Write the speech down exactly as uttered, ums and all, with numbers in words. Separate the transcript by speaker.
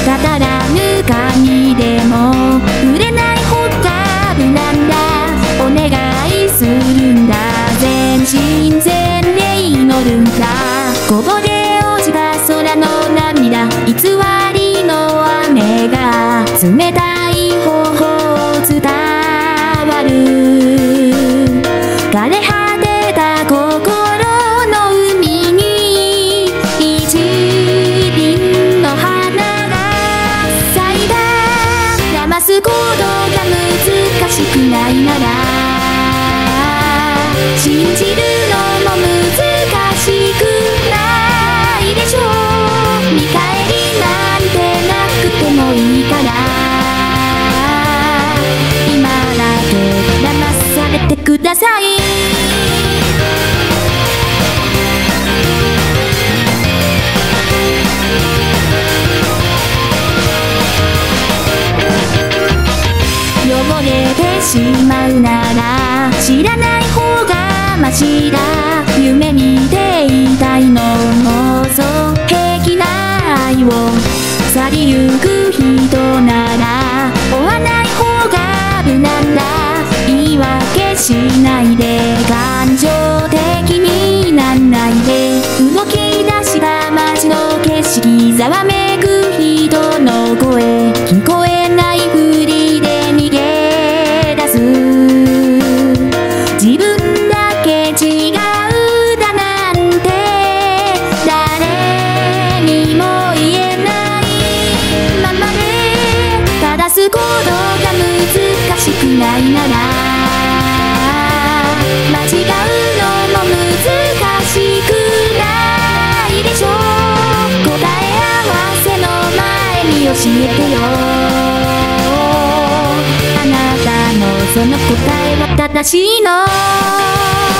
Speaker 1: たらぬ紙でも売れない方が無難だ。お願いするんだ。全身全霊祈るんだ。こぼれ落ちた空の涙、偽りの雨が冷たい頬伝わる。枯れ果てた心の海に一輪の花が咲いた。騙すことが難しくないなら信じるのも難しくないでしょう。見返りなんてなくてもいいから、今だけ騙されてください。汚れてしまうなら知らない方がマシだ。夢見ていたいのもそう平気な愛を去りゆく人なら追わない方が無難だ。言い訳しないで感情的になんないで。動き出した街の景色ざわめく人の声聞こえないふりで逃げ出す。自分だけ違うだなんて誰にも言えないままで正すことが難しくないなら間違うのも難しくないでしょう。答え合わせの前に教えてよ。あなたのその答えは正しいの？